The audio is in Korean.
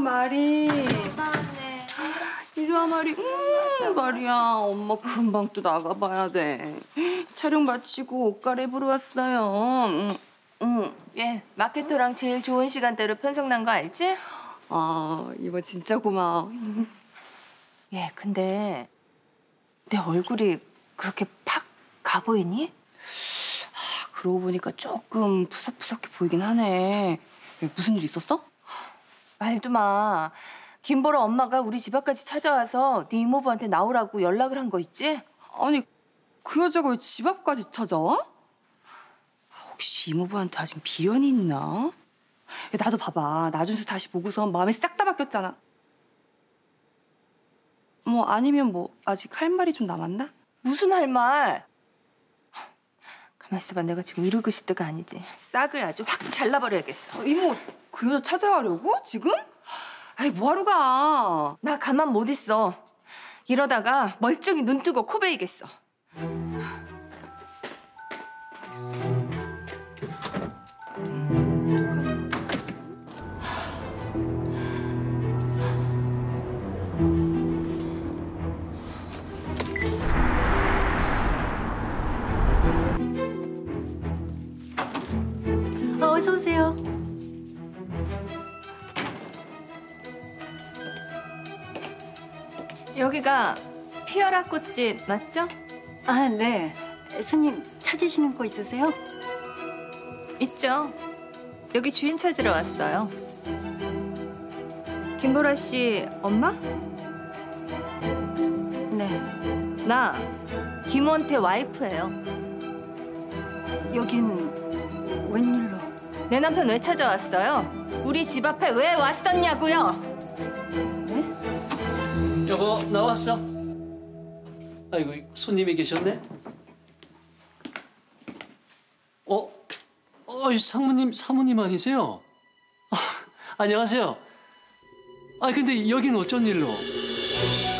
마리. 나왔네. 이리 와, 마리. 마리야, 엄마 금방 또 나가봐야 돼. 촬영 마치고 옷 갈아입으러 왔어요. 예, 마케토랑 제일 좋은 시간대로 편성난 거 알지? 아, 이모 진짜 고마워. 예, 근데 내 얼굴이 그렇게 팍 가 보이니? 그러고 보니까 조금 푸석푸석해 보이긴 하네. 왜, 무슨 일 있었어? 말도 마. 김보라 엄마가 우리 집 앞까지 찾아와서 네 이모부한테 나오라고 연락을 한 거 있지? 아니, 그 여자가 왜 집 앞까지 찾아와? 혹시 이모부한테 아직 미련이 있나? 야, 나도 봐봐. 나준수 다시 보고서 마음이 싹 다 바뀌었잖아. 뭐 아니면 뭐 아직 할 말이 좀 남았나? 무슨 할 말? 가만 있어봐. 내가 지금 이러고 있을 때가 아니지. 싹을 아주 확 잘라버려야겠어. 이모, 그 여자 찾아가려고? 지금? 아이, 뭐하러 가? 나 가만 못 있어. 이러다가 멀쩡히 눈 뜨고 코 베이겠어. 어서 오세요. 여기가 피어라 꽃집 맞죠? 아, 네. 손님 찾으시는 거 있으세요? 있죠. 여기 주인 찾으러 왔어요. 김보라 씨 엄마? 네. 나 김원태 와이프예요. 여긴 웬일로? 내 남편 왜 찾아왔어요? 우리 집 앞에 왜 왔었냐고요? 네? 여보, 나왔어. 아이고, 손님이 계셨네. 상무님, 사모님 아니세요? 안녕하세요. 근데 여긴 어쩐 일로?